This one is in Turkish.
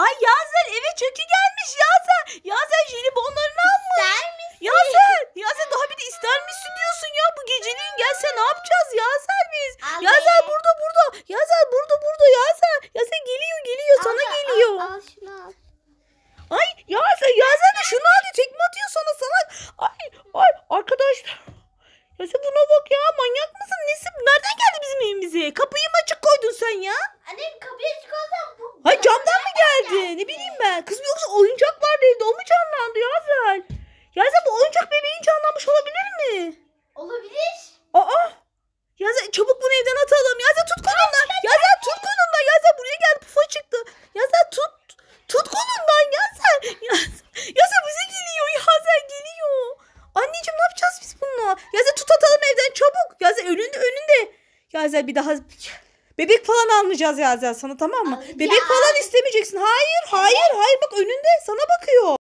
Ay Yazel eve çökü gelmiş Yazel. Yazel jelibonlarını almış. İster misin? Yazel daha bir de ister misin diyorsun ya. Bu geceliğin gelse ne yapacağız Yazel biz? Al Yazel be. burada. Yazel burada Yazel. Yazel geliyor sana geliyor. Al şunu al. Ay Yazel de şunu aldı, tekme atıyor sana salak. Ay arkadaşlar. Yazel buna bak ya, manyak mısın nesin? Nereden geldi bizim evimize? Kapıyı mı açık koydun sen ya? Anne kapıyı açık olsam bu. Hay camdan mı geldi? Ne bileyim ben. Kızım yoksa oyuncak vardı evde, o mu canlandı Yazel? Yazel bu oyuncak bebeğin canlanmış olabilir mi? Olabilir. Yazel çabuk bunu evden atalım. Yazel tut kolundan. Yazel tut kolundan. Yazel buraya geldi, pufa çıktı. Yazel tut kolundan Yazel. Yazel bize geliyor. Yazel geliyor. Anneciğim ne yapacağız biz bununla? Yazel tut atalım evden çabuk. Yazel önünde. Yazel bir daha bebek falan almayacağız Yazel sana, tamam mı? Alacağım. Bebek falan istemeyeceksin. Hayır bak önünde sana bakıyor.